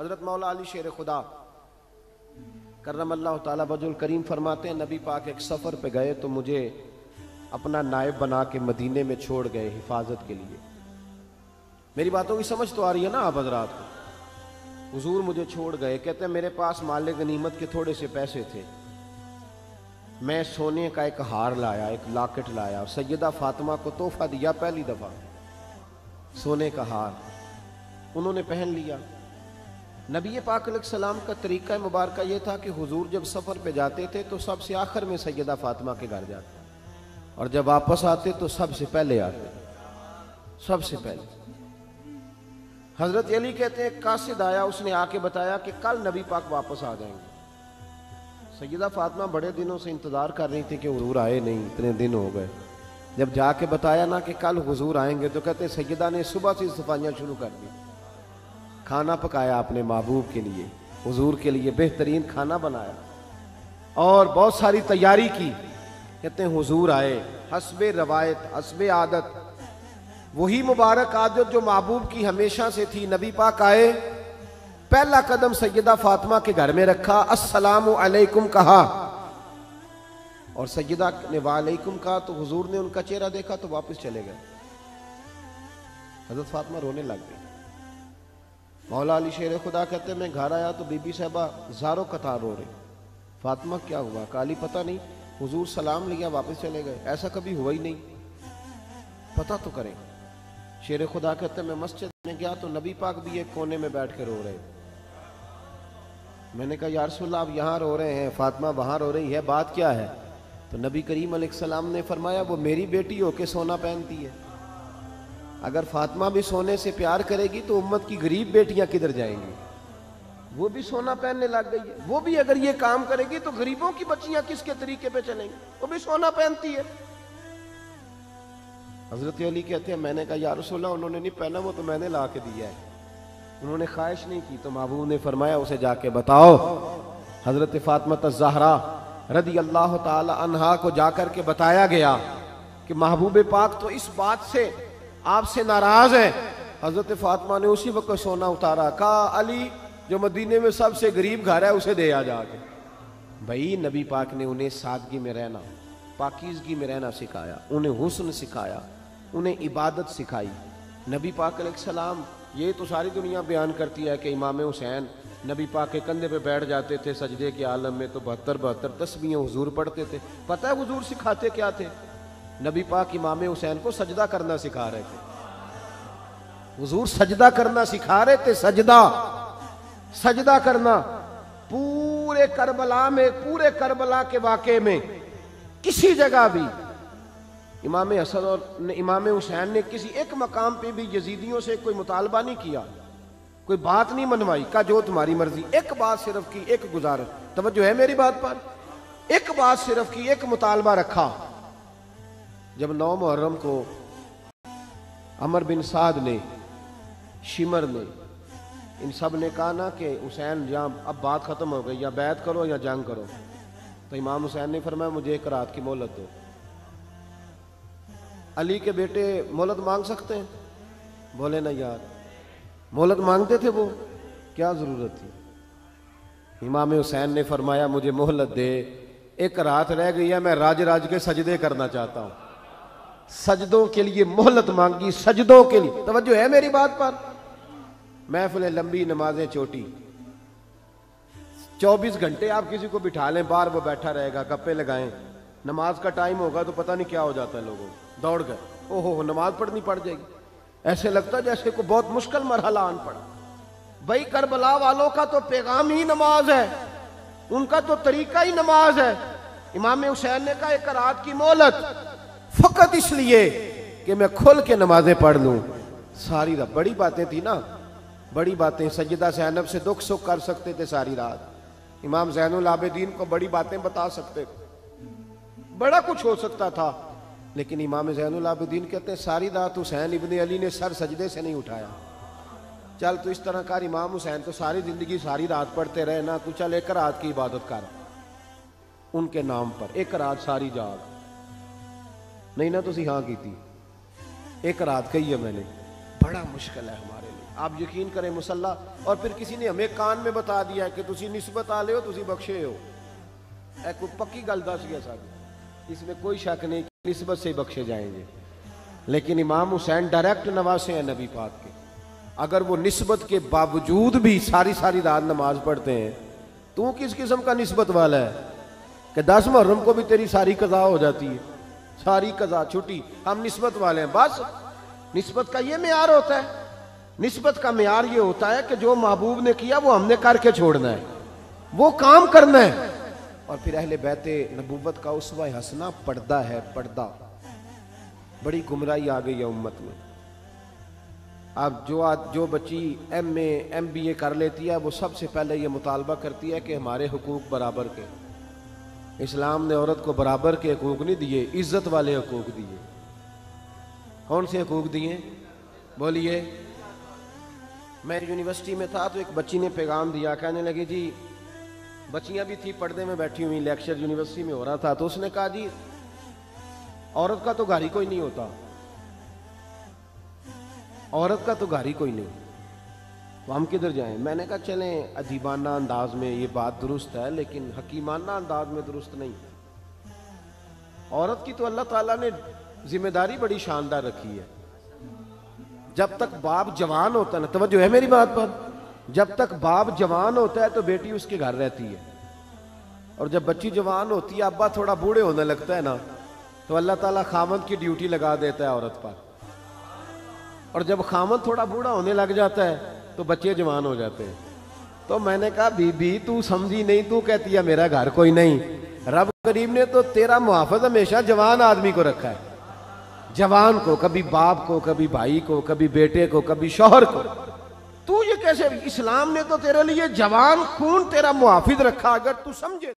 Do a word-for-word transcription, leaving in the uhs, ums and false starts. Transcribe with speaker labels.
Speaker 1: حضرت مولا علی شیر خدا کرم اللہ تعالیٰ وجہ الکریم فرماتے ہیں نبی پاک ایک سفر پہ گئے تو مجھے اپنا نائب بنا کے مدینے میں چھوڑ گئے حفاظت کے لیے. میری باتوں کی سمجھ تو آ رہی ہے نا آپ حضرات کو؟ حضور مجھے چھوڑ گئے. کہتے ہیں میرے پاس مال غنیمت کے تھوڑے سے پیسے تھے. میں سونے کا ایک ہار لایا, ایک لاکٹ لایا اور سیدہ فاطمہ کو تحفہ دیا پہلی دفعہ, سونے کا ہار. انہوں نے پہن لیا. نبی پاک علیہ السلام کا طریقہ مبارکہ یہ تھا کہ حضور جب سفر پہ جاتے تھے تو سب سے آخر میں سیدہ فاطمہ کے گھر جاتے, اور جب واپس آتے تو سب سے پہلے آتے, سب سے پہلے. حضرت علی کہتے ہیں قاصد آیا, اس نے آ کے بتایا کہ کل نبی پاک واپس آ جائیں گے. سیدہ فاطمہ بڑے دنوں سے انتظار کر رہی تھی کہ حضور آئے نہیں, اتنے دن ہو گئے. جب جا کے بتایا نا کہ کل حضور آئیں گے تو کہتے ہیں سیدہ نے صبح سے صفائیاں شروع کر دی. کھانا پکایا اپنے محبوب کے لیے, حضور کے لیے بہترین کھانا بنایا اور بہت ساری تیاری کی. کہتے ہیں حضور آئے, حسب روایت حسب عادت, وہی مبارک عادت جو محبوب کی ہمیشہ سے تھی. نبی پاک آئے, پہلا قدم سیدہ فاطمہ کے گھر میں رکھا, السلام علیکم کہا, اور سیدہ نے وعلیکم کہا تو حضور نے ان کا چہرہ دیکھا تو واپس چلے گئے. حضرت فاطمہ رونے لگ گئی. مولا علی شیر خدا کہتے ہیں میں گھر آیا تو بی بی صاحبہ زاروں قطار رو رہی. فاطمہ کیا ہوا؟ کالی پتہ نہیں, حضور سلام لیا واپس چلے گئے, ایسا کبھی ہوا ہی نہیں, پتہ تو کریں. شیر خدا کہتے ہیں میں مسجد میں گیا تو نبی پاک بھی ایک کونے میں بیٹھ کے رو رہے. میں نے کہا یا رسول اللہ آپ یہاں رو رہے ہیں, فاطمہ وہاں رو رہی ہے, بات کیا ہے؟ تو نبی کریم علیہ السلام نے فرمایا وہ میری بیٹی ہو کے سونا پہنتی ہے. اگر فاطمہ بھی سونے سے پیار کرے گی تو امت کی غریب بیٹیاں کدھر جائیں گی؟ وہ بھی سونا پہننے لگ گئی ہے. وہ بھی اگر یہ کام کرے گی تو غریبوں کی بچیاں کس کے طریقے پہ چلیں گی؟ وہ بھی سونا پہنتی ہے. حضرت علی کہتے ہیں میں نے کہا یا رسول اللہ انہوں نے نہیں پہنا, وہ تو میں نے لا کے دیا ہے, انہوں نے خواہش نہیں کی. تو محبوب نے فرمایا اسے جا کے بتاؤ. حضرت فاطمہ الزہرا رضی اللہ تعالی عنہا کو جا کر کے بتایا گیا کہ محبوب پاک تو اس بات سے آپ سے ناراض ہیں. حضرت فاطمہ نے اسی وقت سونا اتارا, کہا علی جو مدینے میں سب سے غریب گھر ہے اسے دے آ جا کے. بھائی نبی پاک نے انہیں سادگی میں رہنا, پاکیزگی میں رہنا سکھایا, انہیں حسن سکھایا, انہیں عبادت سکھائی. نبی پاک علیہ السلام, یہ تو ساری دنیا بیان کرتی ہے کہ امام حسین نبی پاک کے کندھے پہ بیٹھ جاتے تھے سجدے کے عالم میں تو بہتر بہتر تسبیحیں حضور پڑھتے تھے. پتہ ہے حضور سکھاتے کیا تھے؟ نبی پاک امام حسین کو سجدہ کرنا سکھا رہے تھے. حضور سجدہ کرنا سکھا رہے تھے, سجدہ سجدہ کرنا. پورے کربلا میں, پورے کربلا کے واقعے میں کسی جگہ بھی امام حسن اور امام حسین نے کسی ایک مقام پہ بھی یزیدیوں سے کوئی مطالبہ نہیں کیا, کوئی بات نہیں منوائی, کہا جو تمہاری مرضی. ایک بات صرف کی, ایک گزارش, توجہ ہے میری بات پر, ایک بات صرف کی, ایک مطالبہ رکھا. جب نو محرم کو عمر بن سعد نے, شمر نے, ان سب نے کہا نا کہ حسین جہاں اب بات ختم ہو گئی, یا بیعت کرو یا جنگ کرو, تو امام حسین نے فرمایا مجھے ایک رات کی مہلت دو. علی کے بیٹے مہلت مانگ سکتے ہیں؟ بولے نا یار, مہلت مانگتے تھے وہ, کیا ضرورت تھی؟ امام حسین نے فرمایا مجھے مہلت دے, ایک رات رہ گئی ہے, میں راج راج کے سجدے کرنا چاہتا ہوں. سجدوں کے لیے مہلت مانگی, سجدوں کے لیے. توجہ ہے میری بات پر؟ محفلیں لمبی, نمازیں چھوٹی. چوبیس گھنٹے آپ کسی کو بٹھا لیں باہر, وہ بیٹھا رہے گا, گپے لگائیں. نماز کا ٹائم ہوگا تو پتہ نہیں کیا ہو جاتا ہے لوگوں, دوڑ گئے, او ہو نماز پڑھنی پڑ جائے گی. ایسے لگتا ہے جیسے کوئی بہت مشکل مرحلہ آن پڑا. بھائی کربلا والوں کا تو پیغام ہی نماز ہے, ان کا تو طریقہ ہی نماز ہے. امام حسین نے کہا ایک رات کی مہلت, فقط اس لیے کہ میں کھل کے نمازیں پڑھ لوں. ساری رات بڑی باتیں تھی نا, بڑی باتیں. سیدہ زینب سے دکھ سکھ کر سکتے تھے ساری رات, امام زین العابدین کو بڑی باتیں بتا سکتے تھے, بڑا کچھ ہو سکتا تھا. لیکن امام زین العابدین کہتے ہیں ساری رات حسین ابن علی نے سر سجدے سے نہیں اٹھایا. چل تو اس طرح کر, امام حسین تو ساری زندگی ساری رات پڑھتے رہے نا, تو چل ایک رات کی عبادت کر ان کے نام پر, ایک رات ساری جاگ. نہیں نا تسی ہاں کی تھی, ایک رات کہی ہے میں نے, بڑا مشکل ہے ہمارے لیے. آپ یقین کریں مسلح، اور پھر کسی نے ہمیں کان میں بتا دیا کہ تسی نسبت آ لے ہو، تسی بخشے ہو. اے کوئی پکی گل دس گیا صاحب، اس میں کوئی شک نہیں کہ نسبت سے بخشے جائیں گے. لیکن امام حسین ڈائریکٹ نواسے ہیں نبی پاک کے. اگر وہ نسبت کے باوجود بھی ساری ساری رات نماز پڑھتے ہیں، تو کس قسم کا نسبت والا ہے کہ دس محرم کو بھی تیری ساری قضا ہو جاتی ہے، ساری قضا چھٹی. ہم نسبت والے ہیں. بس نسبت کا یہ معیار ہوتا ہے. نسبت کا معیار یہ ہوتا ہے کہ جو محبوب نے کیا وہ ہم نے کر کے چھوڑنا ہے، وہ کام کرنا ہے. اور پھر اہل بیت نبوت کا اسوہ حسنہ پردہ ہے. پردہ بڑی گمراہی آ گئی ہے امت میں. اب جو جو بچی M A M B A کر لیتی ہے وہ سب سے پہلے یہ مطالبہ کرتی ہے کہ ہمارے حقوق برابر کے. اسلام نے عورت کو برابر کے حقوق نہیں دیے، عزت والے حقوق دیے. کون سے حقوق دیے؟ بولیے. میں یونیورسٹی میں تھا تو ایک بچی نے پیغام دیا، کہنے لگی جی، بچیاں بھی تھی پردے میں بیٹھی ہوئی، لیکچر یونیورسٹی میں ہو رہا تھا، تو اس نے کہا جی عورت کا تو گھر ہی کوئی نہیں ہوتا، عورت کا تو گھر ہی کوئی نہیں، تو ہم کدھر جائیں؟ میں نے کہا چلیں ادیبانہ انداز میں یہ بات درست ہے لیکن حکیمانہ انداز میں درست نہیں. عورت کی تو اللہ تعالیٰ نے ذمہ داری بڑی شاندار رکھی ہے. جب تک باپ جوان ہوتا ہے نا، توجہ ہے میری بات پر، جب تک باپ جوان ہوتا ہے تو بیٹی اس کے گھر رہتی ہے. اور جب بچی جوان ہوتی ہے، ابا تھوڑا بوڑھے ہونے لگتا ہے نا، تو اللہ تعالیٰ خامند کی ڈیوٹی لگا دیتا ہے عورت پر. اور جب خامند تھوڑا بوڑھا ہونے لگ جاتا ہے تو بچے جوان ہو جاتے ہیں. تو میں نے کہا بی بی تو سمجھی نہیں، تو کہتی ہے میرا گھر کوئی نہیں. رب کریم نے تو تیرا محافظ ہمیشہ جوان آدمی کو رکھا ہے. جوان کو، کبھی باپ کو، کبھی بھائی کو، کبھی بیٹے کو، کبھی شوہر کو. تو یہ کیسے؟ اسلام نے تو تیرے لیے جوان خون تیرا محافظ رکھا. اگر تو سمجھے